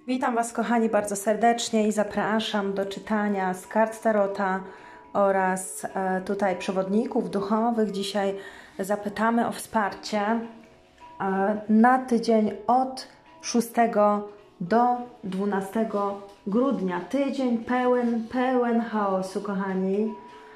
Witam Was, kochani, bardzo serdecznie i zapraszam do czytania z kart Tarota oraz tutaj przewodników duchowych. Dzisiaj zapytamy o wsparcie na tydzień od 6 do 12 grudnia. Tydzień pełen chaosu, kochani.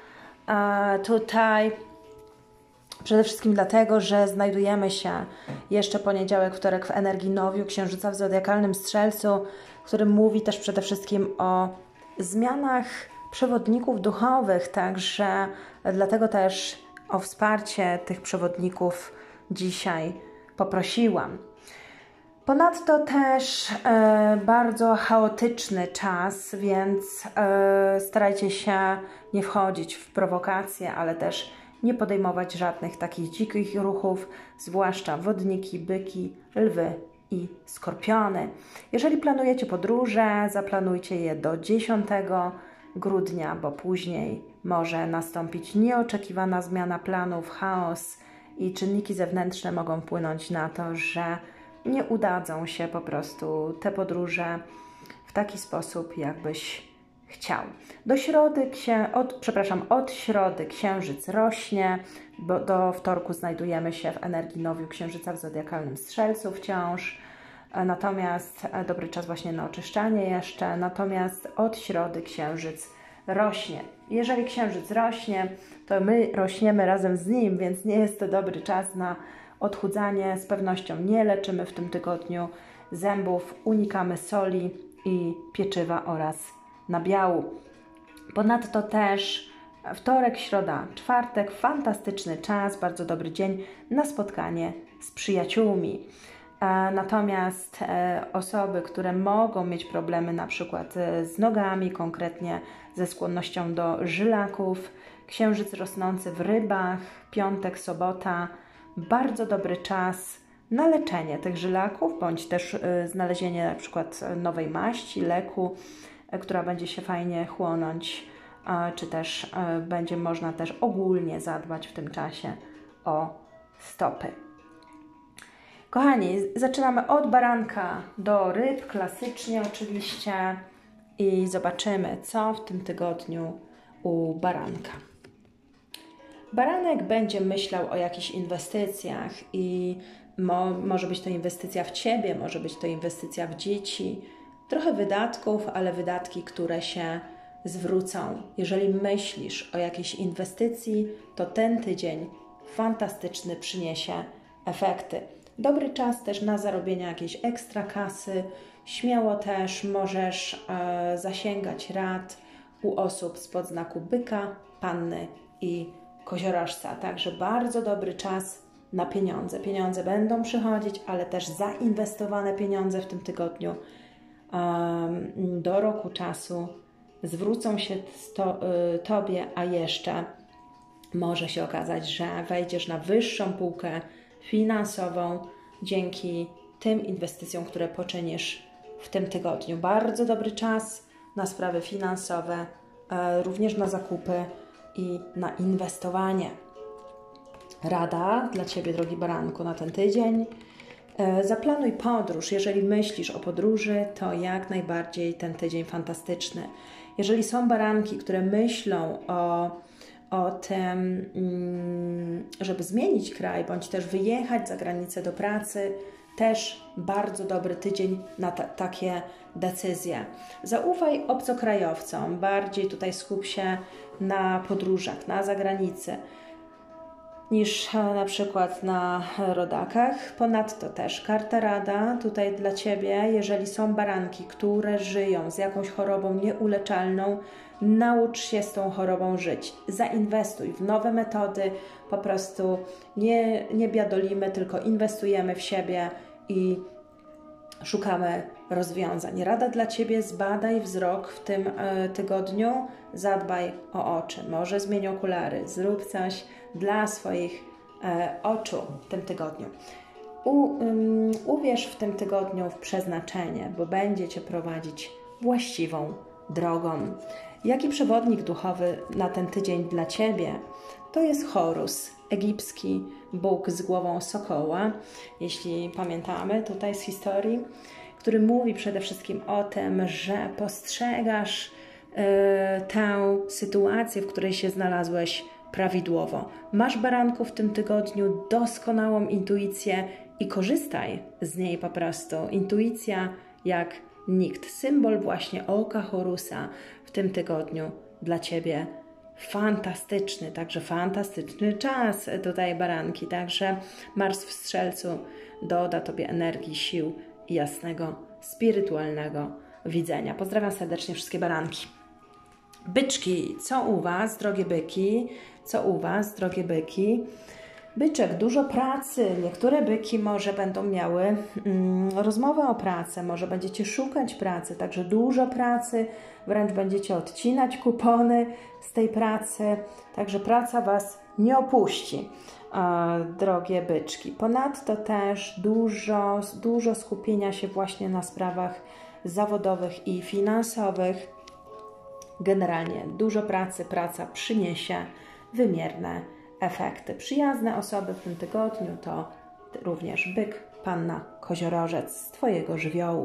Tutaj przede wszystkim dlatego, że znajdujemy się jeszcze poniedziałek, wtorek w energii nowiu Księżyca w zodiakalnym Strzelcu, który mówi też przede wszystkim o zmianach przewodników duchowych, także dlatego też o wsparcie tych przewodników dzisiaj poprosiłam. Ponadto też bardzo chaotyczny czas, więc starajcie się nie wchodzić w prowokacje, ale też nie podejmować żadnych takich dzikich ruchów, zwłaszcza wodniki, byki, lwy i skorpiony. Jeżeli planujecie podróże, zaplanujcie je do 10 grudnia, bo później może nastąpić nieoczekiwana zmiana planów, chaos i czynniki zewnętrzne mogą wpłynąć na to, że nie udadzą się po prostu te podróże w taki sposób, jakbyś chciał. Od środy Księżyc rośnie, bo do wtorku znajdujemy się w energii nowiu Księżyca w zodiakalnym Strzelcu wciąż. Natomiast dobry czas właśnie na oczyszczanie jeszcze. Natomiast od środy Księżyc rośnie. Jeżeli Księżyc rośnie, to my rośniemy razem z nim, więc nie jest to dobry czas na odchudzanie. Z pewnością nie leczymy w tym tygodniu zębów, unikamy soli i pieczywa oraz nabiału. Ponadto też wtorek, środa, czwartek, fantastyczny czas, bardzo dobry dzień na spotkanie z przyjaciółmi. Natomiast osoby, które mogą mieć problemy na przykład z nogami, konkretnie ze skłonnością do żylaków, księżyc rosnący w rybach, piątek, sobota, bardzo dobry czas na leczenie tych żylaków, bądź też znalezienie na przykład nowej maści, leku, która będzie się fajnie chłonąć, czy też będzie można też ogólnie zadbać w tym czasie o stopy. Kochani, zaczynamy od baranka do ryb, klasycznie oczywiście, i zobaczymy, co w tym tygodniu u baranka. Baranek będzie myślał o jakichś inwestycjach i może być to inwestycja w Ciebie, może być to inwestycja w dzieci, trochę wydatków, ale wydatki, które się zwrócą. Jeżeli myślisz o jakiejś inwestycji, to ten tydzień fantastyczny przyniesie efekty. Dobry czas też na zarobienie jakiejś ekstra kasy. Śmiało też możesz zasięgać rad u osób spod znaku byka, panny i koziorożca. Także bardzo dobry czas na pieniądze. Pieniądze będą przychodzić, ale też zainwestowane pieniądze w tym tygodniu do roku czasu zwrócą się Tobie, a jeszcze może się okazać, że wejdziesz na wyższą półkę finansową dzięki tym inwestycjom, które poczynisz w tym tygodniu. Bardzo dobry czas na sprawy finansowe, również na zakupy i na inwestowanie. Rada dla Ciebie, drogi baranku, na ten tydzień. Zaplanuj podróż. Jeżeli myślisz o podróży, to jak najbardziej ten tydzień fantastyczny. Jeżeli są baranki, które myślą o tym, żeby zmienić kraj, bądź też wyjechać za granicę do pracy, też bardzo dobry tydzień na takie decyzje. Zaufaj obcokrajowcom, bardziej tutaj skup się na podróżach, na zagranicy, niż na przykład na rodakach. Ponadto też karta rada tutaj dla Ciebie, jeżeli są baranki, które żyją z jakąś chorobą nieuleczalną, naucz się z tą chorobą żyć. Zainwestuj w nowe metody, po prostu nie biadolimy, tylko inwestujemy w siebie i szukamy rozwiązań. Rada dla Ciebie, zbadaj wzrok w tym tygodniu, zadbaj o oczy. Może zmień okulary, zrób coś dla swoich oczu w tym tygodniu. Uwierz w tym tygodniu w przeznaczenie, bo będzie Cię prowadzić właściwą drogą. Jaki przewodnik duchowy na ten tydzień dla Ciebie? To jest Horus, egipski bóg z głową sokoła, jeśli pamiętamy tutaj z historii, który mówi przede wszystkim o tym, że postrzegasz tę sytuację, w której się znalazłeś, prawidłowo. Masz, baranku, w tym tygodniu doskonałą intuicję i korzystaj z niej po prostu. Intuicja jak nikt. Symbol właśnie oka Horusa w tym tygodniu dla Ciebie fantastyczny, także fantastyczny czas tutaj, baranki. Także Mars w Strzelcu doda Tobie energii, sił i jasnego, spirytualnego widzenia. Pozdrawiam serdecznie wszystkie baranki. Byczki, co u Was, drogie byki? Co u Was, drogie byki? Byczek, dużo pracy. Niektóre byki może będą miały rozmowę o pracę, może będziecie szukać pracy, także dużo pracy, wręcz będziecie odcinać kupony z tej pracy, także praca Was nie opuści, drogie byczki. Ponadto też dużo skupienia się właśnie na sprawach zawodowych i finansowych. Generalnie dużo pracy, praca przyniesie wymierne efekty. Przyjazne osoby w tym tygodniu to również byk, panna, koziorożec z Twojego żywiołu.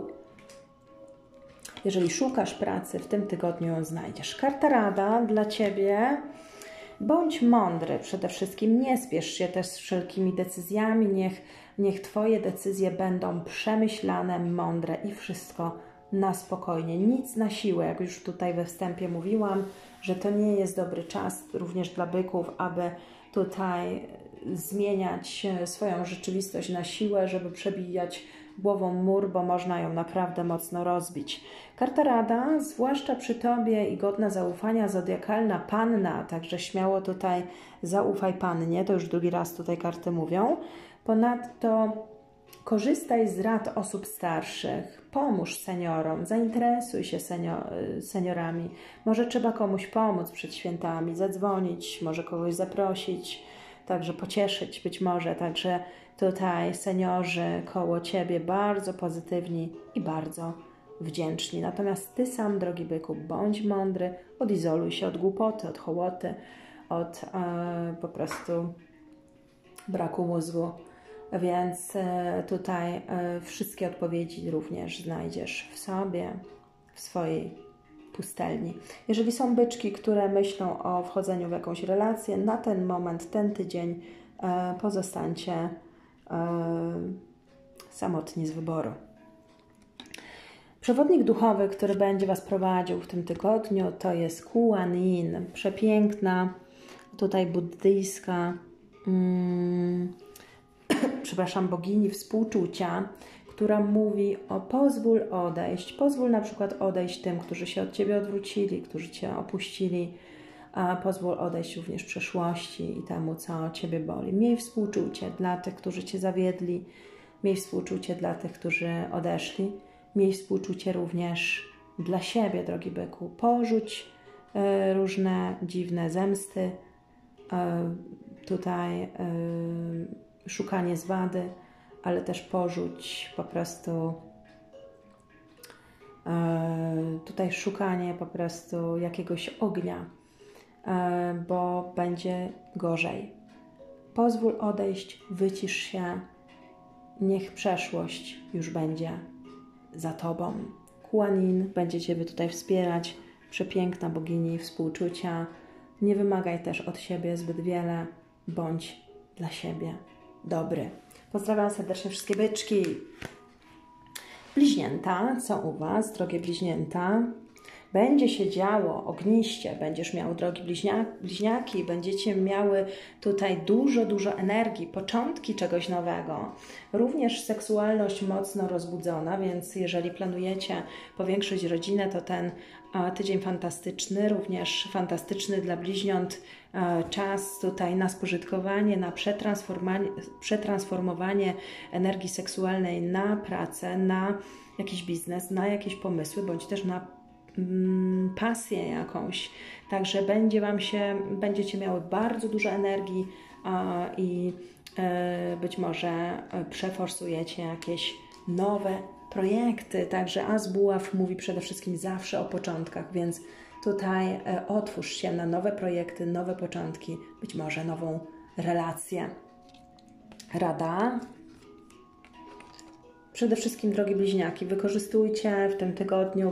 Jeżeli szukasz pracy, w tym tygodniu ją znajdziesz. Karta rada dla Ciebie. Bądź mądry przede wszystkim. Nie spiesz się też z wszelkimi decyzjami. Niech Twoje decyzje będą przemyślane, mądre i wszystko na spokojnie. Nic na siłę, jak już tutaj we wstępie mówiłam, że to nie jest dobry czas również dla byków, aby tutaj zmieniać swoją rzeczywistość na siłę, żeby przebijać głową mur, bo można ją naprawdę mocno rozbić. Karta rada, zwłaszcza przy Tobie i godna zaufania, zodiakalna panna, także śmiało tutaj zaufaj pannie, to już drugi raz tutaj karty mówią. Ponadto korzystaj z rad osób starszych, pomóż seniorom, zainteresuj się seniorami. Może trzeba komuś pomóc przed świętami, zadzwonić, może kogoś zaprosić, także pocieszyć być może. Także tutaj seniorzy koło Ciebie bardzo pozytywni i bardzo wdzięczni. Natomiast Ty sam, drogi byku, bądź mądry, odizoluj się od głupoty, od hołoty, od po prostu braku mózgu. Więc tutaj wszystkie odpowiedzi również znajdziesz w sobie, w swojej pustelni. Jeżeli są byczki, które myślą o wchodzeniu w jakąś relację, na ten moment, ten tydzień pozostańcie samotni z wyboru. Przewodnik duchowy, który będzie Was prowadził w tym tygodniu, to jest Kuan Yin. Przepiękna, tutaj buddyjska bogini współczucia, która mówi o pozwól na przykład odejść tym, którzy się od Ciebie odwrócili, którzy Cię opuścili, a pozwól odejść również przeszłości i temu, co Ciebie boli. Miej współczucie dla tych, którzy Cię zawiedli, miej współczucie dla tych, którzy odeszli, miej współczucie również dla siebie, drogi byku. Porzuć różne dziwne zemsty, tutaj szukanie zwady, ale też porzuć po prostu tutaj szukanie po prostu jakiegoś ognia, bo będzie gorzej. Pozwól odejść, wycisz się, niech przeszłość już będzie za Tobą. Kuan Yin będzie Ciebie tutaj wspierać, przepiękna bogini współczucia. Nie wymagaj też od siebie zbyt wiele, bądź dla siebie dobry. Pozdrawiam serdecznie wszystkie byczki. Bliźnięta, co u Was, drogie bliźnięta? Będzie się działo ogniście, będziesz miał, drogi bliźniaki, będziecie miały tutaj dużo energii, początki czegoś nowego. Również seksualność mocno rozbudzona, więc jeżeli planujecie powiększyć rodzinę, to ten tydzień fantastyczny, również fantastyczny dla bliźniąt, czas tutaj na spożytkowanie, na przetransformowanie energii seksualnej na pracę, na jakiś biznes, na jakieś pomysły, bądź też na pasję jakąś. Także będziecie miały bardzo dużo energii i być może przeforsujecie jakieś nowe projekty. Także As Buław mówi przede wszystkim zawsze o początkach, więc tutaj otwórz się na nowe projekty, nowe początki, być może nową relację. Rada. przede wszystkim, drogie bliźniaki, wykorzystujcie w tym tygodniu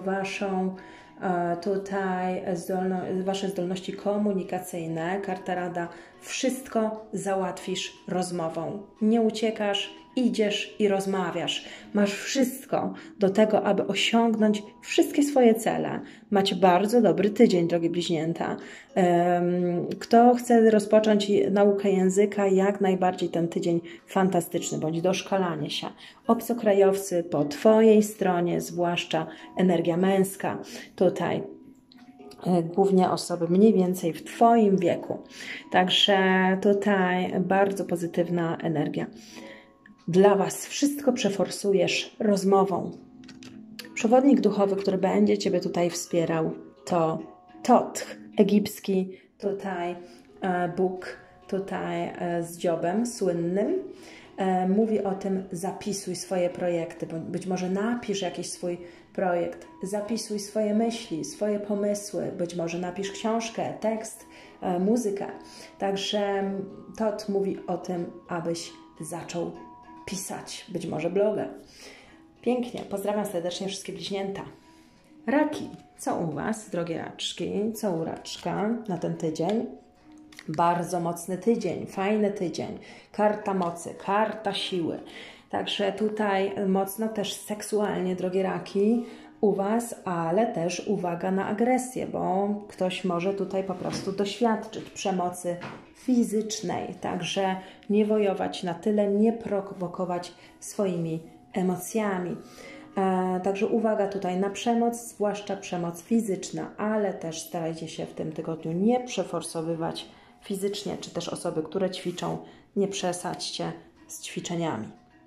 Wasze zdolności komunikacyjne. Karta rada, wszystko załatwisz rozmową. Nie uciekasz, idziesz i rozmawiasz. Masz wszystko do tego, aby osiągnąć wszystkie swoje cele. Macie bardzo dobry tydzień, drogie bliźnięta. Kto chce rozpocząć naukę języka, jak najbardziej ten tydzień fantastyczny, bądź doszkalanie się. Obcokrajowcy po Twojej stronie, zwłaszcza energia męska. Tutaj głównie osoby mniej więcej w Twoim wieku. Także tutaj bardzo pozytywna energia. Dla Was wszystko przeforsujesz rozmową. Przewodnik duchowy, który będzie Ciebie tutaj wspierał, to Tot, egipski tutaj Bóg, tutaj z dziobem słynnym. Mówi o tym, zapisuj swoje projekty, być może napisz jakiś swój projekt, zapisuj swoje myśli, swoje pomysły, być może napisz książkę, tekst, muzykę. Także Tot mówi o tym, abyś zaczął pisać, być może bloga. Pięknie, pozdrawiam serdecznie wszystkie bliźnięta. Raki, co u Was, drogie raczki, co u raczka na ten tydzień? Bardzo mocny tydzień, fajny tydzień. Karta mocy, karta siły. Także tutaj mocno też seksualnie, drogie raki, u Was, ale też uwaga na agresję, bo ktoś może tutaj po prostu doświadczyć przemocy fizycznej. Także nie wojować na tyle, nie prowokować swoimi emocjami. Także uwaga tutaj na przemoc, zwłaszcza przemoc fizyczna, ale też starajcie się w tym tygodniu nie przeforsowywać fizycznie, czy też osoby, które ćwiczą, nie przesadźcie z ćwiczeniami.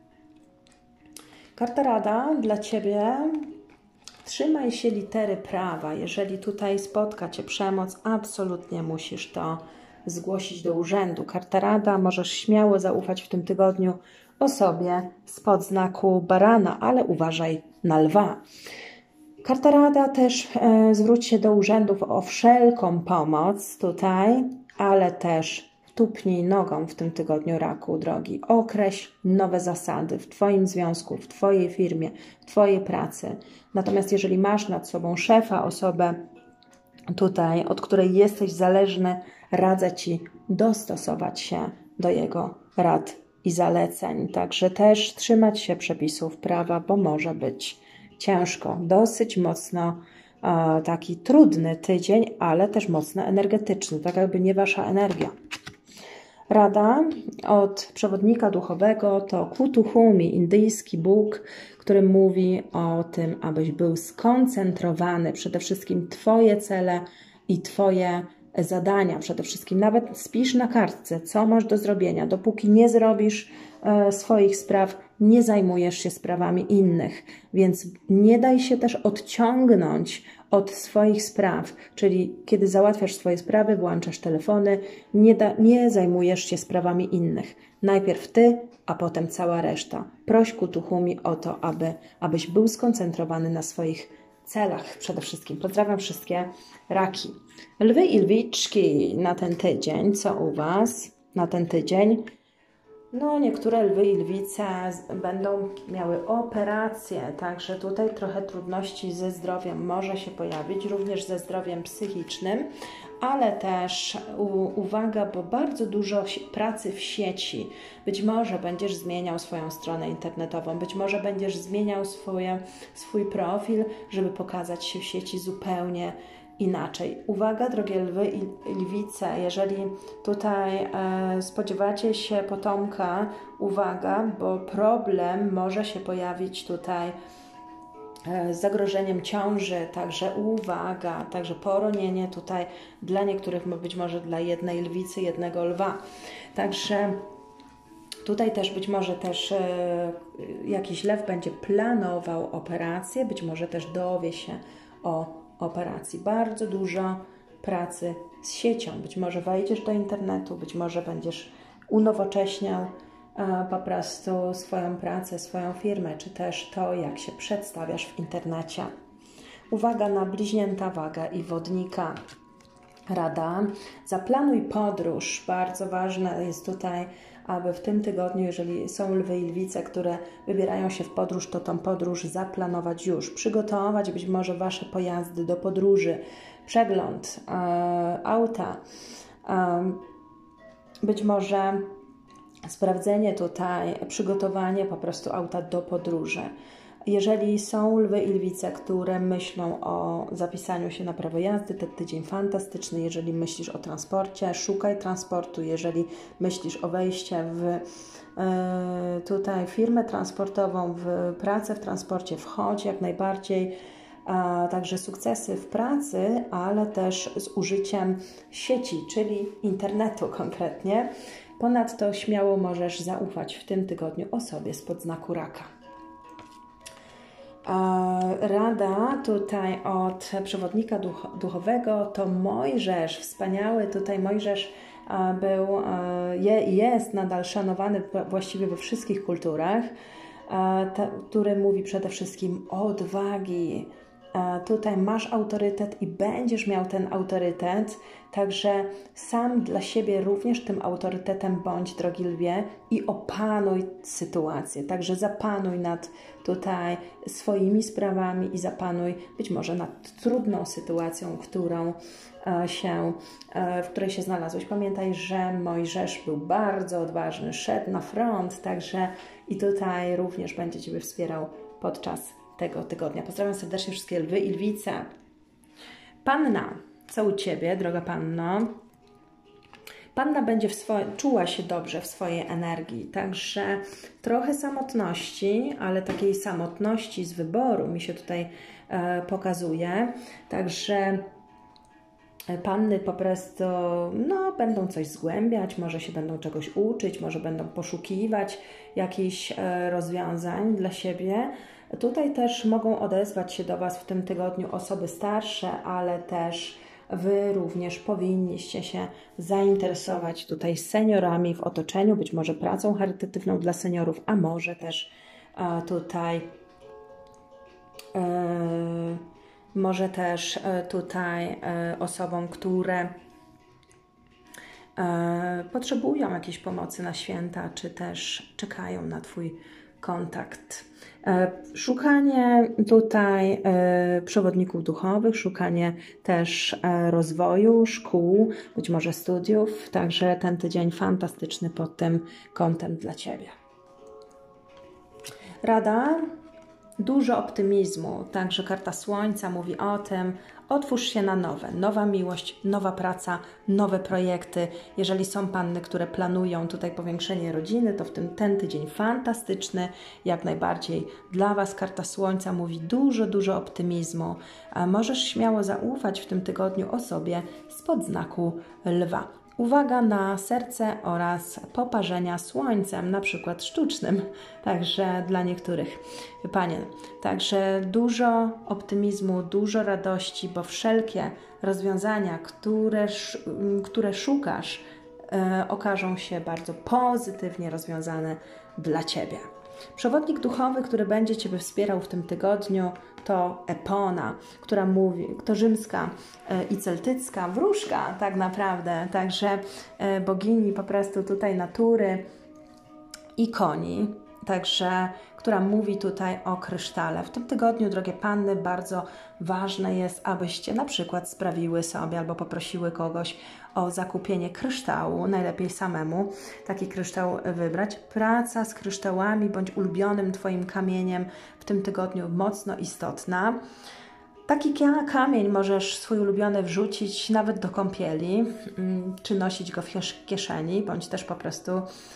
Karta rada dla Ciebie. Trzymaj się litery prawa. Jeżeli tutaj spotka Cię przemoc, absolutnie musisz to zgłosić do urzędu. Karta rada, możesz śmiało zaufać w tym tygodniu osobie spod znaku barana, ale uważaj na lwa. Karta rada też zwróć się do urzędów o wszelką pomoc tutaj, ale też tupnij nogą w tym tygodniu, raku drogi. Określ nowe zasady w Twoim związku, w Twojej firmie, w Twojej pracy. Natomiast jeżeli masz nad sobą szefa, osobę tutaj, od której jesteś zależny, radzę Ci dostosować się do jego rad i zaleceń. Także też trzymać się przepisów prawa, bo może być ciężko. Dosyć mocno taki trudny tydzień, ale też mocno energetyczny, tak jakby nie Wasza energia. Rada od przewodnika duchowego to Kutuhumi, indyjski Bóg, który mówi o tym, abyś był skoncentrowany, przede wszystkim Twoje cele i Twoje zadania, przede wszystkim nawet spisz na kartce, co masz do zrobienia. Dopóki nie zrobisz swoich spraw, nie zajmujesz się sprawami innych, więc nie daj się też odciągnąć od swoich spraw, czyli kiedy załatwiasz swoje sprawy, włączasz telefony, nie zajmujesz się sprawami innych. Najpierw Ty, a potem cała reszta. Proś Kutuhumi o to, abyś był skoncentrowany na swoich celach przede wszystkim. Pozdrawiam wszystkie raki. Lwy i lwiczki na ten tydzień. Co u Was na ten tydzień? No, niektóre lwy i lwice będą miały operacje, także tutaj trochę trudności ze zdrowiem może się pojawić, również ze zdrowiem psychicznym, ale też uwaga, bo bardzo dużo pracy w sieci. Być może będziesz zmieniał swoją stronę internetową, być może będziesz zmieniał swój profil, żeby pokazać się w sieci zupełnie inaczej. Uwaga, drogie lwy i lwice, jeżeli tutaj spodziewacie się potomka, uwaga, bo problem może się pojawić tutaj z zagrożeniem ciąży, także uwaga, także poronienie tutaj dla niektórych, być może dla jednej lwicy, jednego lwa. Także tutaj też być może też jakiś lew będzie planował operację, być może też dowie się o operacji. Bardzo dużo pracy z siecią. Być może wejdziesz do internetu, być może będziesz unowocześniał po prostu swoją pracę, swoją firmę, czy też to, jak się przedstawiasz w internecie. Uwaga na bliźnięta, wagę i wodnika. Rada. Zaplanuj podróż. Bardzo ważne jest tutaj, aby w tym tygodniu, jeżeli są lwy i lwice, które wybierają się w podróż, to tą podróż zaplanować już, przygotować być może Wasze pojazdy do podróży, przegląd auta, być może sprawdzenie tutaj, przygotowanie po prostu auta do podróży. Jeżeli są lwy i lwice, które myślą o zapisaniu się na prawo jazdy, to tydzień fantastyczny. Jeżeli myślisz o transporcie, szukaj transportu. Jeżeli myślisz o wejściu w tutaj firmę transportową, w pracę w transporcie, wchodź jak najbardziej. Także sukcesy w pracy, ale też z użyciem sieci, czyli internetu konkretnie. Ponadto śmiało możesz zaufać w tym tygodniu osobie spod znaku raka. Rada tutaj od przewodnika duchowego to Mojżesz, wspaniały tutaj Mojżesz jest nadal szanowany właściwie we wszystkich kulturach, który mówi przede wszystkim o odwagi. Tutaj masz autorytet i będziesz miał ten autorytet, także sam dla siebie również tym autorytetem bądź, drogi lwie, i opanuj sytuację. Także zapanuj nad tutaj swoimi sprawami i zapanuj być może nad trudną sytuacją, w której się znalazłeś. Pamiętaj, że Mojżesz był bardzo odważny, szedł na front, także i tutaj również będzie Ciebie wspierał podczas tego tygodnia. Pozdrawiam serdecznie wszystkie lwy i lwice. Panna, co u Ciebie, droga Panno? Panna będzie czuła się dobrze w swojej energii, także trochę samotności, ale takiej samotności z wyboru mi się tutaj pokazuje. Także panny po prostu będą coś zgłębiać, może się będą czegoś uczyć, może będą poszukiwać jakichś rozwiązań dla siebie. Tutaj też mogą odezwać się do Was w tym tygodniu osoby starsze, ale też Wy również powinniście się zainteresować tutaj seniorami w otoczeniu, być może pracą charytatywną dla seniorów, a może też tutaj osobom, które potrzebują jakiejś pomocy na święta, czy też czekają na Twój kontakt. Szukanie tutaj przewodników duchowych, szukanie też rozwoju, szkół, być może studiów, także ten tydzień fantastyczny pod tym kątem dla Ciebie. Rada, dużo optymizmu, także karta Słońca mówi o tym, otwórz się na nowa miłość, nowa praca, nowe projekty. Jeżeli są panny, które planują tutaj powiększenie rodziny, to ten tydzień fantastyczny, jak najbardziej dla Was. Karta Słońca mówi dużo optymizmu. Możesz śmiało zaufać w tym tygodniu osobie spod znaku lwa. Uwaga na serce oraz poparzenia słońcem, na przykład sztucznym, także dla niektórych panien. Także dużo optymizmu, dużo radości, bo wszelkie rozwiązania, które szukasz, okażą się bardzo pozytywnie rozwiązane dla Ciebie. Przewodnik duchowy, który będzie Ciebie wspierał w tym tygodniu, to Epona, to rzymska i celtycka wróżka tak naprawdę, także bogini po prostu tutaj natury i koni, także która mówi tutaj o krysztale. W tym tygodniu, drogie panny, bardzo ważne jest, abyście na przykład sprawiły sobie albo poprosiły kogoś o zakupienie kryształu, najlepiej samemu taki kryształ wybrać. Praca z kryształami bądź ulubionym Twoim kamieniem w tym tygodniu mocno istotna. Taki kamień możesz swój ulubiony wrzucić nawet do kąpieli, czy nosić go w kieszeni, bądź też po prostu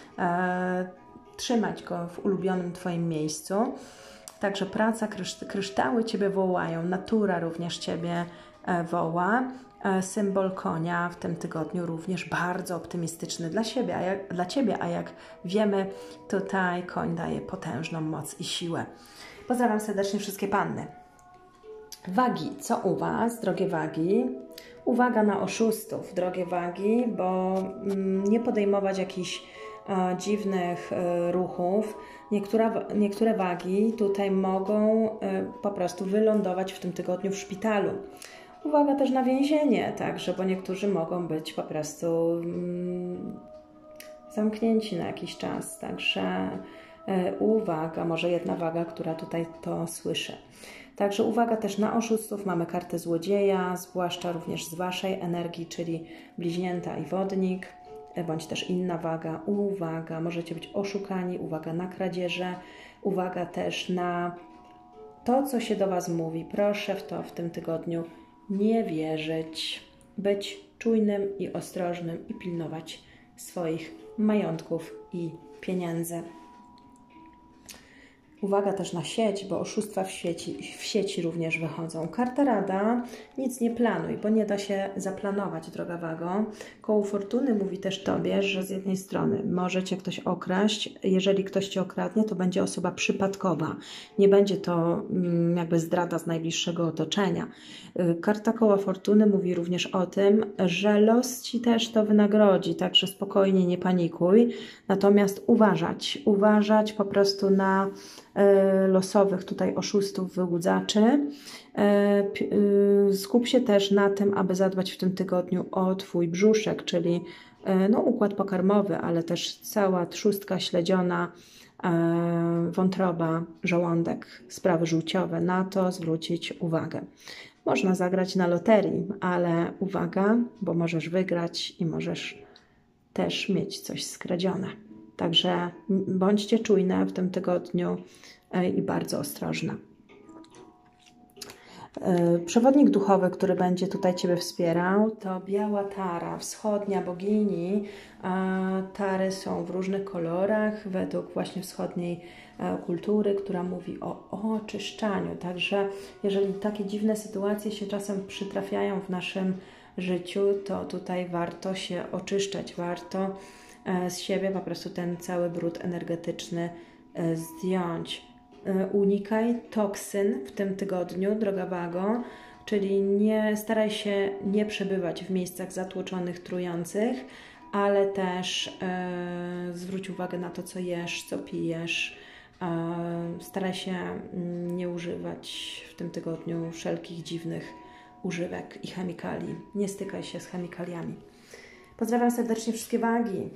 trzymać go w ulubionym Twoim miejscu. Także praca, kryształy Ciebie wołają, natura również Ciebie woła. Symbol konia w tym tygodniu również bardzo optymistyczny dla Ciebie, a jak wiemy, tutaj koń daje potężną moc i siłę. Pozdrawiam serdecznie wszystkie panny. Wagi, co u Was, drogie wagi? Uwaga na oszustów, drogie wagi, bo nie podejmować jakichś dziwnych ruchów. Niektóre wagi tutaj mogą po prostu wylądować w tym tygodniu w szpitalu. Uwaga też na więzienie, także, bo niektórzy mogą być po prostu zamknięci na jakiś czas, także uwaga, może jedna waga, która tutaj to słyszy. Także uwaga też na oszustów, mamy kartę złodzieja, zwłaszcza również z Waszej energii, czyli bliźnięta i wodnik, bądź też inna waga. Uwaga, możecie być oszukani, uwaga na kradzieże, uwaga też na to, co się do Was mówi. Proszę w to w tym tygodniu nie wierzyć, być czujnym i ostrożnym i pilnować swoich majątków i pieniędzy. Uwaga też na sieć, bo oszustwa w sieci również wychodzą. Karta rada, nic nie planuj, bo nie da się zaplanować, droga wago. Koło fortuny mówi też Tobie, że z jednej strony może Cię ktoś okraść. Jeżeli ktoś Cię okradnie, to będzie osoba przypadkowa. Nie będzie to jakby zdrada z najbliższego otoczenia. Karta koła fortuny mówi również o tym, że los Ci też to wynagrodzi, także spokojnie, nie panikuj. Natomiast uważać po prostu na losowych tutaj oszustów, wyłudzaczy. Skup się też na tym, aby zadbać w tym tygodniu o Twój brzuszek, czyli układ pokarmowy, ale też cała trzustka śledziona, wątroba, żołądek, sprawy żółciowe. Na to zwrócić uwagę. Można zagrać na loterii, ale uwaga, bo możesz wygrać i możesz też mieć coś skradzione. Także bądźcie czujne w tym tygodniu i bardzo ostrożne. Przewodnik duchowy, który będzie tutaj Ciebie wspierał, to biała Tara, wschodnia bogini. Tary są w różnych kolorach, według właśnie wschodniej kultury, która mówi o oczyszczaniu. Także jeżeli takie dziwne sytuacje się czasem przytrafiają w naszym życiu, to tutaj warto się oczyszczać, warto z siebie po prostu ten cały brud energetyczny zdjąć. Unikaj toksyn w tym tygodniu, droga wago, czyli staraj się nie przebywać w miejscach zatłoczonych, trujących, ale też zwróć uwagę na to, co jesz, co pijesz. Staraj się nie używać w tym tygodniu wszelkich dziwnych używek i chemikali. Nie stykaj się z chemikaliami. Pozdrawiam serdecznie wszystkie wagi.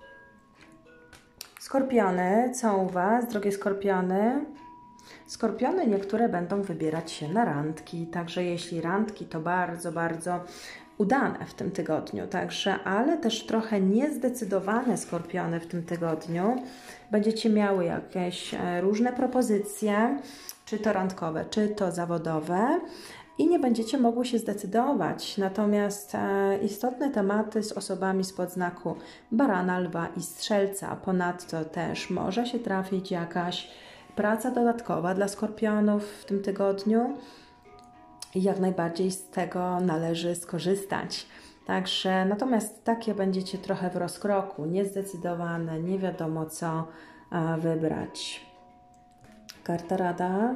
Skorpiony, co u Was, drogie skorpiony? Skorpiony niektóre będą wybierać się na randki, także jeśli randki, to bardzo, bardzo udane w tym tygodniu, także, ale też trochę niezdecydowane skorpiony w tym tygodniu. Będziecie miały jakieś różne propozycje, czy to randkowe, czy to zawodowe, i nie będziecie mogły się zdecydować. Natomiast istotne tematy z osobami spod znaku barana, lwa i strzelca. Ponadto też może się trafić jakaś praca dodatkowa dla skorpionów w tym tygodniu i jak najbardziej z tego należy skorzystać. Także natomiast takie będziecie trochę w rozkroku, niezdecydowane, nie wiadomo co wybrać. Karta rada.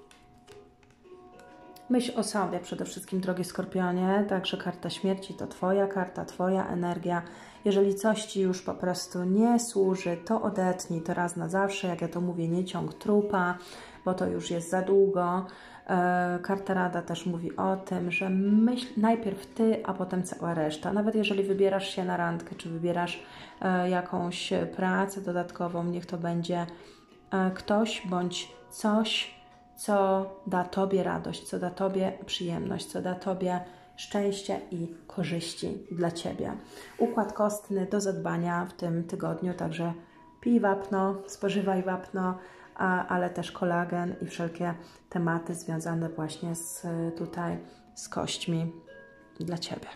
Myśl o sobie przede wszystkim, drogie skorpionie, także karta śmierci to Twoja karta, Twoja energia. Jeżeli coś Ci już po prostu nie służy, to odetnij to raz na zawsze, jak ja to mówię, nie ciąg trupa, bo to już jest za długo. Karta rada też mówi o tym, że myśl najpierw Ty, a potem cała reszta. Nawet jeżeli wybierasz się na randkę, czy wybierasz jakąś pracę dodatkową, niech to będzie ktoś bądź coś, co da Tobie radość, co da Tobie przyjemność, co da Tobie szczęście i korzyści dla Ciebie. Układ kostny do zadbania w tym tygodniu, także pij wapno, spożywaj wapno, ale też kolagen i wszelkie tematy związane właśnie z kośćmi dla Ciebie.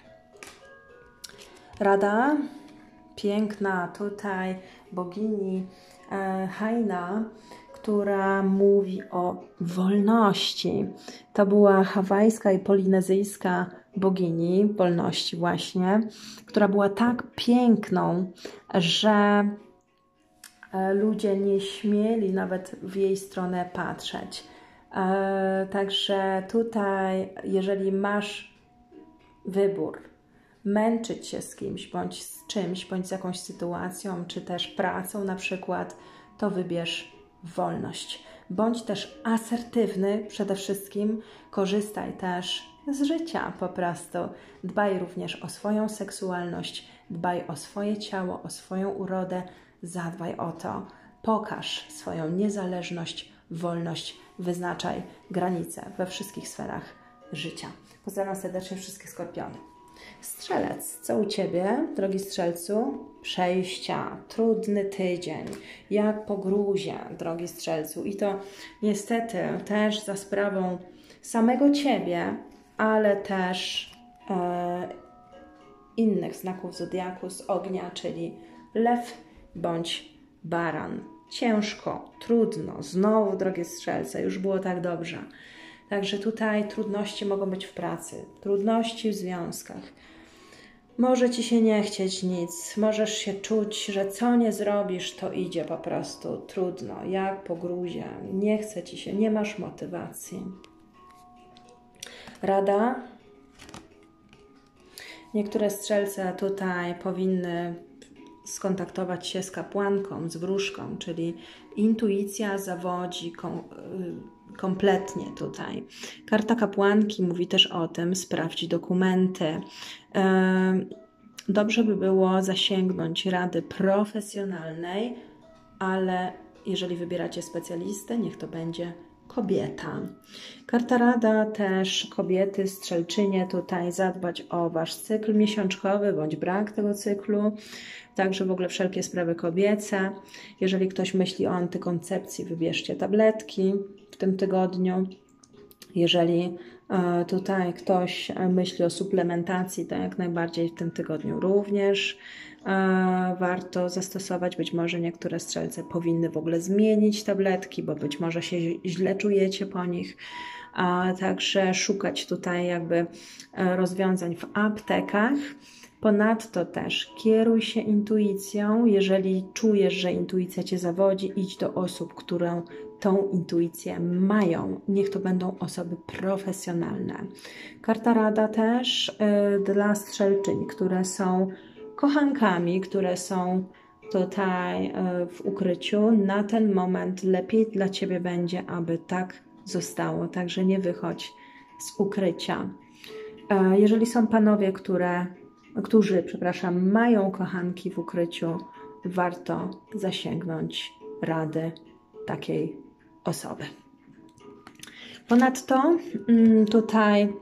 Rada piękna tutaj bogini Haina, która mówi o wolności. To była hawajska i polinezyjska bogini wolności właśnie, która była tak piękną, że ludzie nie śmieli nawet w jej stronę patrzeć. Także tutaj, jeżeli masz wybór, męczyć się z kimś, bądź z czymś, bądź z jakąś sytuacją, czy też pracą na przykład, to wybierz wolność. Bądź też asertywny przede wszystkim, korzystaj też z życia po prostu. Dbaj również o swoją seksualność, Dbaj o swoje ciało, o swoją urodę, zadbaj o to. Pokaż swoją niezależność, wolność, wyznaczaj granice we wszystkich sferach życia. Pozdrawiam serdecznie wszystkich Skorpiony. Strzelec, co u Ciebie, drogi Strzelcu? Przejścia, trudny tydzień, jak po gruzie, drogi Strzelcu. I to niestety też za sprawą samego Ciebie, ale też innych znaków zodiaku z ognia, czyli lew bądź baran. Ciężko, trudno, znowu, drogie Strzelce, już było tak dobrze. Także tutaj trudności mogą być w pracy, trudności w związkach. Może Ci się nie chcieć nic, możesz się czuć, że co nie zrobisz, to idzie po prostu trudno, jak po gruzie, nie chce Ci się, nie masz motywacji. Rada? Niektóre Strzelce tutaj powinny skontaktować się z kapłanką, z wróżką, czyli intuicja zawodzi kompletnie tutaj. Karta kapłanki mówi też o tym, sprawdź dokumenty. Dobrze by było zasięgnąć rady profesjonalnej, ale jeżeli wybieracie specjalistę, niech to będzie kobieta. Karta rada też kobiety, strzelczynie, tutaj zadbać o Wasz cykl miesiączkowy bądź brak tego cyklu. Także w ogóle wszelkie sprawy kobiece. Jeżeli ktoś myśli o antykoncepcji, wybierzcie tabletki w tym tygodniu. Jeżeli tutaj ktoś myśli o suplementacji, to jak najbardziej w tym tygodniu również warto zastosować. Być może niektóre Strzelce powinny w ogóle zmienić tabletki, bo być może się źle czujecie po nich. Także szukać tutaj jakby rozwiązań w aptekach. Ponadto też kieruj się intuicją. Jeżeli czujesz, że intuicja Cię zawodzi, idź do osób, które tą intuicję mają. Niech to będą osoby profesjonalne. Karta rada też dla strzelczyń, które są kochankami, które są tutaj w ukryciu. Na ten moment lepiej dla Ciebie będzie, aby tak zostało. Także nie wychodź z ukrycia. Jeżeli są panowie, którzy mają kochanki w ukryciu, warto zasięgnąć rady takiej osoby. Ponadto tutaj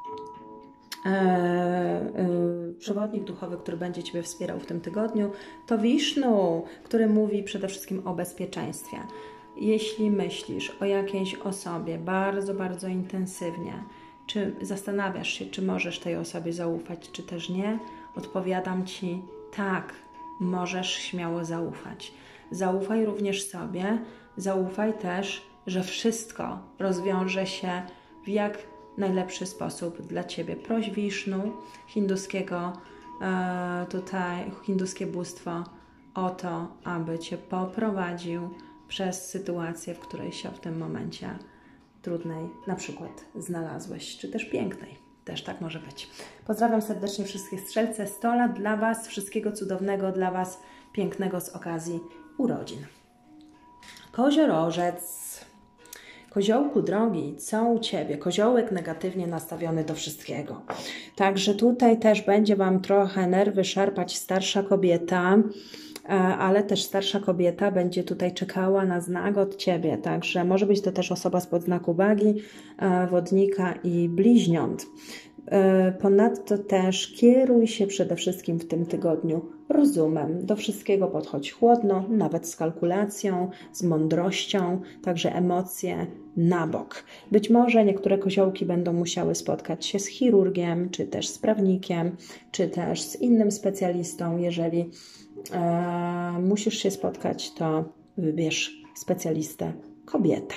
przewodnik duchowy, który będzie Ciebie wspierał w tym tygodniu, to Wisznu, który mówi przede wszystkim o bezpieczeństwie. Jeśli myślisz o jakiejś osobie bardzo, bardzo intensywnie, czy zastanawiasz się, czy możesz tej osobie zaufać, czy też nie, odpowiadam Ci tak, możesz śmiało zaufać. Zaufaj również sobie, zaufaj też, że wszystko rozwiąże się w jak najlepszy sposób dla Ciebie. Proś Wisznu, hinduskie bóstwo, o to, aby Cię poprowadził przez sytuację, w której się w tym momencie trudnej na przykład znalazłeś, czy też pięknej. Też tak może być. Pozdrawiam serdecznie wszystkich Strzelce. 100 lat dla Was, wszystkiego cudownego dla Was, pięknego z okazji urodzin. Koziorożec. Koziołku drogi, co u Ciebie? Koziołek negatywnie nastawiony do wszystkiego. Także tutaj też będzie Wam trochę nerwy szarpać starsza kobieta, ale też starsza kobieta będzie tutaj czekała na znak od Ciebie. Także może być to też osoba spod znaku wagi, wodnika i bliźniąt. Ponadto też kieruj się przede wszystkim w tym tygodniu rozumem. Do wszystkiego podchodź chłodno, nawet z kalkulacją, z mądrością, także emocje na bok. Być może niektóre koziołki będą musiały spotkać się z chirurgiem, czy też z prawnikiem, czy też z innym specjalistą. Jeżeli musisz się spotkać, to wybierz specjalistę kobietę.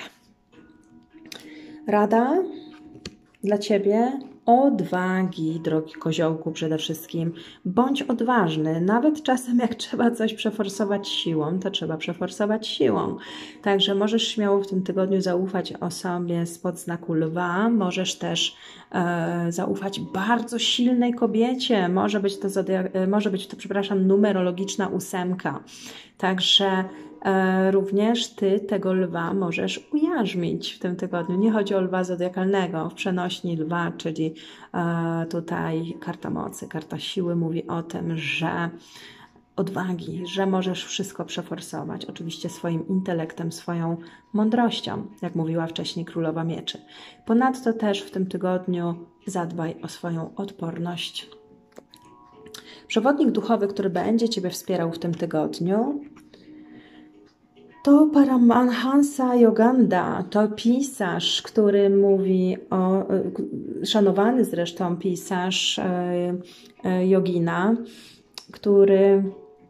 Rada dla Ciebie: odwagi, drogi koziołku, przede wszystkim. Bądź odważny. Nawet czasem jak trzeba coś przeforsować siłą, to trzeba przeforsować siłą. Także możesz śmiało w tym tygodniu zaufać osobie spod znaku lwa. Możesz też zaufać bardzo silnej kobiecie. Może być to numerologiczna 8. Także Również Ty tego lwa możesz ujarzmić w tym tygodniu. Nie chodzi o lwa zodiakalnego, w przenośni lwa, czyli tutaj karta mocy, karta siły mówi o tym, że odwagi, że możesz wszystko przeforsować. Oczywiście swoim intelektem, swoją mądrością, jak mówiła wcześniej Królowa Mieczy. Ponadto też w tym tygodniu zadbaj o swoją odporność. Przewodnik duchowy, który będzie Ciebie wspierał w tym tygodniu, to Paramahansa Yoganda, to pisarz, który mówi o, szanowany zresztą pisarz jogina, który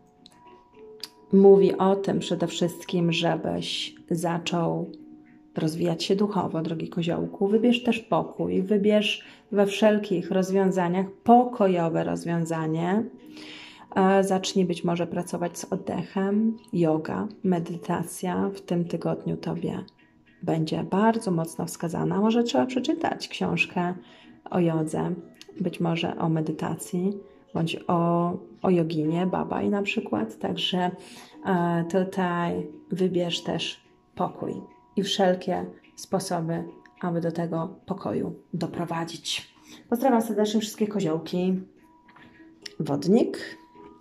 mówi o tym przede wszystkim, żebyś zaczął rozwijać się duchowo, drogi koziołku. Wybierz też pokój, wybierz we wszelkich rozwiązaniach pokojowe rozwiązanie. Zacznij być może pracować z oddechem, yoga, medytacja w tym tygodniu Tobie będzie bardzo mocno wskazana. Może trzeba przeczytać książkę o jodze, być może o medytacji, bądź o joginie, babaj na przykład. Także tutaj wybierz też pokój i wszelkie sposoby, aby do tego pokoju doprowadzić. Pozdrawiam serdecznie wszystkie koziołki. Wodnik.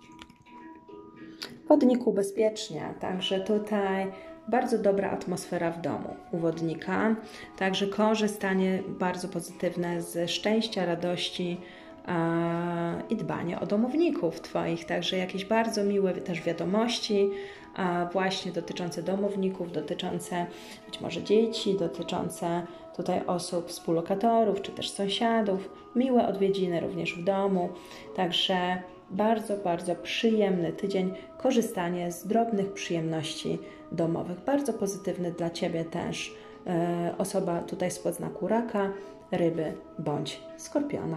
Wodniku bezpiecznie, także tutaj bardzo dobra atmosfera w domu u wodnika, także korzystanie bardzo pozytywne ze szczęścia, radości i dbanie o domowników Twoich, także jakieś bardzo miłe też wiadomości właśnie dotyczące domowników, dotyczące być może dzieci, dotyczące tutaj osób, współlokatorów, czy też sąsiadów, miłe odwiedziny również w domu, także bardzo, bardzo przyjemny tydzień, korzystanie z drobnych przyjemności domowych. Bardzo pozytywny dla Ciebie też osoba tutaj spod znaku raka, ryby bądź skorpiona.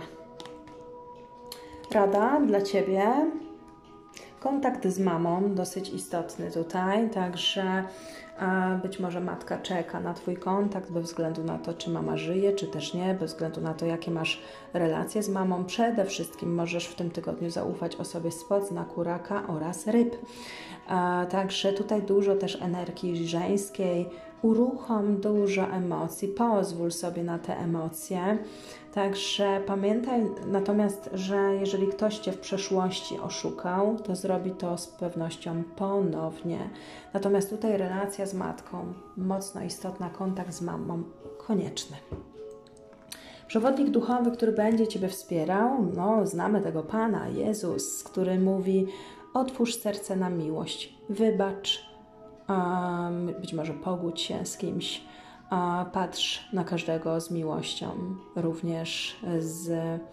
Rada dla Ciebie. Kontakt z mamą, dosyć istotny tutaj, także być może matka czeka na Twój kontakt, bez względu na to, czy mama żyje, czy też nie, bez względu na to, jakie masz relacje z mamą. Przede wszystkim możesz w tym tygodniu zaufać osobie spod znaku raka oraz ryb. Także tutaj dużo też energii żeńskiej, uruchom dużo emocji, pozwól sobie na te emocje. Także pamiętaj natomiast, że jeżeli ktoś Cię w przeszłości oszukał, to zrobi to z pewnością ponownie. Natomiast tutaj relacja z matką, mocno istotna, kontakt z mamą, konieczny. Przewodnik duchowy, który będzie Ciebie wspierał, no znamy tego Pana, Jezus, który mówi: otwórz serce na miłość, wybacz, być może pogódź się z kimś, patrz na każdego z miłością, również z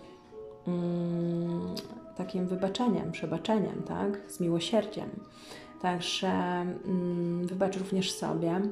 takim wybaczeniem, przebaczeniem, tak? Z miłosierdziem. Także wybacz również sobie,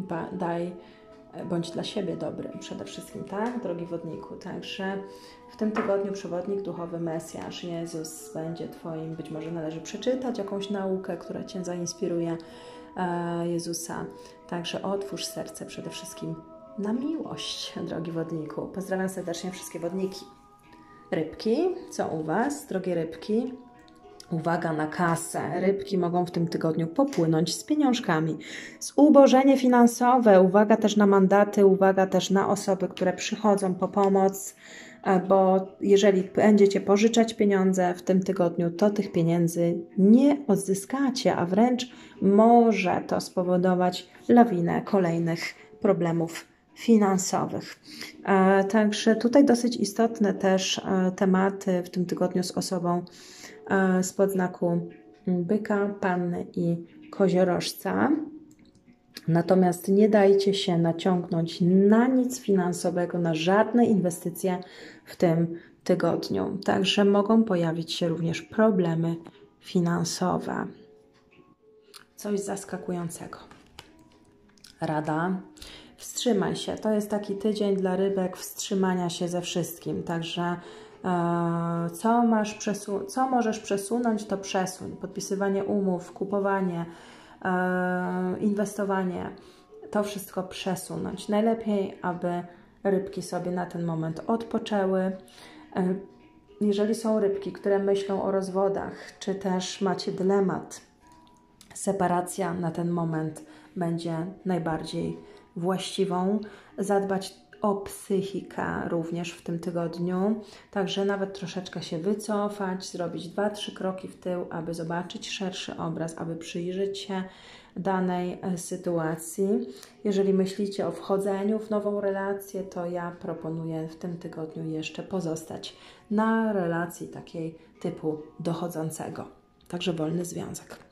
bądź dla siebie dobry przede wszystkim, tak, drogi wodniku. Także w tym tygodniu przewodnik duchowy Mesjasz, Jezus będzie Twoim, być może należy przeczytać jakąś naukę, która Cię zainspiruje, Jezusa. Także otwórz serce przede wszystkim na miłość, drogi wodniku. Pozdrawiam serdecznie wszystkie wodniki. Rybki, co u Was, drogie rybki? Uwaga na kasę. Rybki mogą w tym tygodniu popłynąć z pieniążkami. Zubożenie finansowe, uwaga też na mandaty, uwaga też na osoby, które przychodzą po pomoc, bo jeżeli będziecie pożyczać pieniądze w tym tygodniu, to tych pieniędzy nie odzyskacie, a wręcz może to spowodować lawinę kolejnych problemów finansowych. Także tutaj dosyć istotne też tematy w tym tygodniu z osobą spod znaku byka, panny i koziorożca. Natomiast nie dajcie się naciągnąć na nic finansowego, na żadne inwestycje w tym tygodniu. Także mogą pojawić się również problemy finansowe. Coś zaskakującego. Rada: wstrzymaj się. To jest taki tydzień dla rybek wstrzymania się ze wszystkim. Także co możesz przesunąć, to przesuń. Podpisywanie umów, kupowanie, inwestowanie, to wszystko przesunąć. Najlepiej, aby rybki sobie na ten moment odpoczęły. Jeżeli są rybki, które myślą o rozwodach, czy też macie dylemat separacja na ten moment będzie najbardziej właściwą. Zadbać o psychikę również w tym tygodniu, także nawet troszeczkę się wycofać, zrobić 2-3 kroki w tył, aby zobaczyć szerszy obraz, aby przyjrzeć się danej sytuacji. Jeżeli myślicie o wchodzeniu w nową relację, to ja proponuję w tym tygodniu jeszcze pozostać na relacji takiej typu dochodzącego, także wolny związek.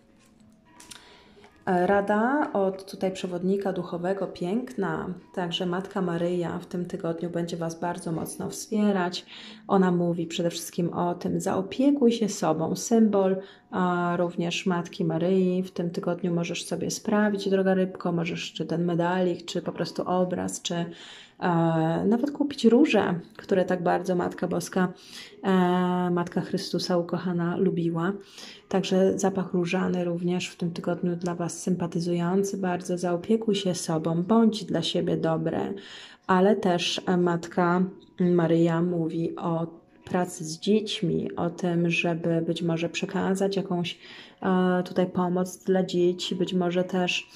Rada od tutaj przewodnika duchowego, piękna, także Matka Maryja w tym tygodniu będzie Was bardzo mocno wspierać. Ona mówi przede wszystkim o tym, zaopiekuj się sobą, symbol również Matki Maryi. W tym tygodniu możesz sobie sprawić, droga rybko, możesz czy ten medalik, czy po prostu obraz, czy nawet kupić róże, które tak bardzo Matka Boska, Matka Chrystusa ukochana lubiła. Także zapach różany również w tym tygodniu dla Was sympatyzujący bardzo. Zaopiekuj się sobą, bądź dla siebie dobry, ale też Matka Maryja mówi o pracy z dziećmi, o tym, żeby być może przekazać jakąś tutaj pomoc dla dzieci, być może też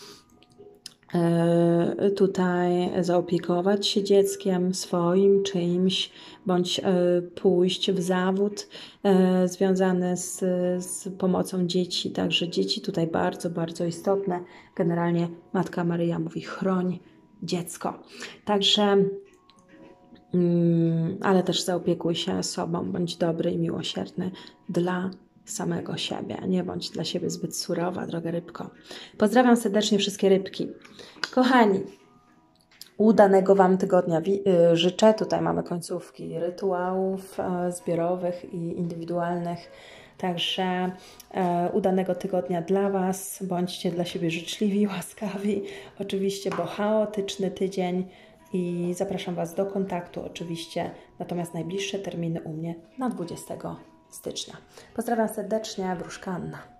tutaj zaopiekować się dzieckiem swoim, czyimś, bądź pójść w zawód związany z pomocą dzieci. Także dzieci tutaj bardzo, bardzo istotne. Generalnie Matka Maryja mówi: chroń dziecko. Także ale też zaopiekuj się sobą, bądź dobry i miłosierny dla samego siebie. Nie bądź dla siebie zbyt surowa, droga rybko. Pozdrawiam serdecznie wszystkie rybki. Kochani, udanego Wam tygodnia życzę. Tutaj mamy końcówki rytuałów zbiorowych i indywidualnych. Także udanego tygodnia dla Was. Bądźcie dla siebie życzliwi, łaskawi. Oczywiście, bo chaotyczny tydzień. I zapraszam Was do kontaktu oczywiście. Natomiast najbliższe terminy u mnie na 20 stycznia. Pozdrawiam serdecznie, Wróżka Anna.